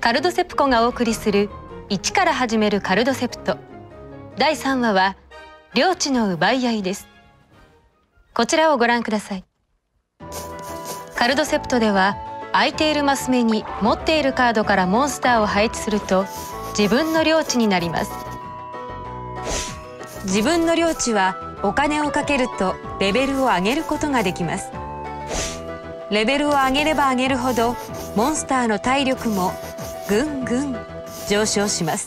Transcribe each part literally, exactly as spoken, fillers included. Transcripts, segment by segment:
カルドセプコがお送りする一から始めるカルドセプトだいさんわは領地の奪い合いです。こちらをご覧ください。カルドセプトでは空いているマス目に持っているカードからモンスターを配置すると自分の領地になります。自分の領地はお金をかけるとレベルを上げることができます。レベルを上げれば上げるほどモンスターの体力もぐんぐん上昇します。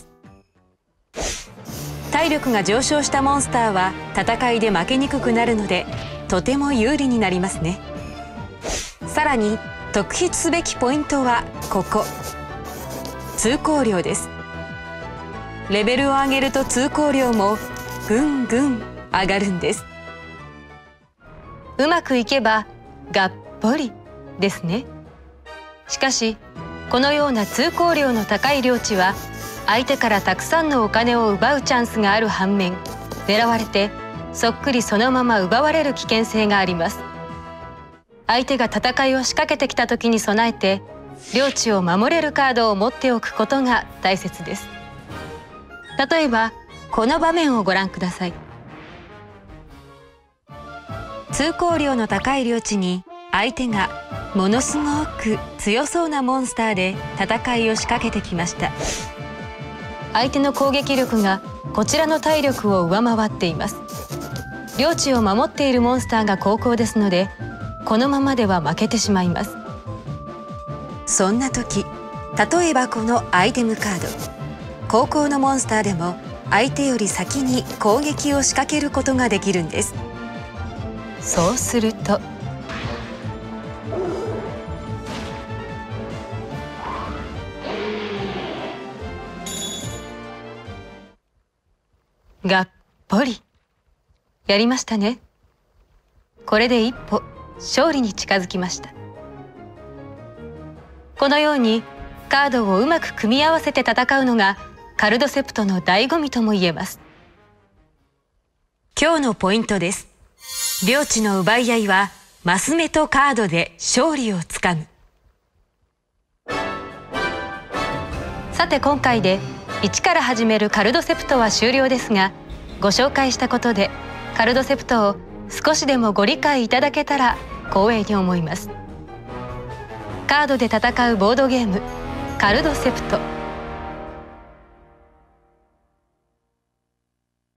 体力が上昇したモンスターは戦いで負けにくくなるのでとても有利になりますね。さらに特筆すべきポイントはここ、通行量です。レベルを上げると通行量もぐんぐん上がるんです。うまくいけばがっぽりですね。しかしこのような通行量の高い領地は相手からたくさんのお金を奪うチャンスがある反面、狙われてそっくりそのまま奪われる危険性があります。相手が戦いを仕掛けてきた時に備えて領地を守れるカードを持っておくことが大切です。例えばこの場面をご覧ください。通行量の高い領地に相手がものすごく強そうなモンスターで戦いを仕掛けてきました。相手の攻撃力がこちらの体力を上回っています。領地を守っているモンスターが後攻ですのでこのままでは負けてしまいます。そんな時、例えばこのアイテムカード、後攻のモンスターでも相手より先に攻撃を仕掛けることができるんです。そうするとがっぽりやりましたね。これで一歩勝利に近づきました。このようにカードをうまく組み合わせて戦うのがカルドセプトの醍醐味とも言えます。今日のポイントです。領地の奪い合いはマス目とカードで勝利をつかむ。さて今回で一から始めるカルドセプトは終了ですが、ご紹介したことでカルドセプトを少しでもご理解いただけたら光栄に思います。カードで戦うボードゲームカルドセプト。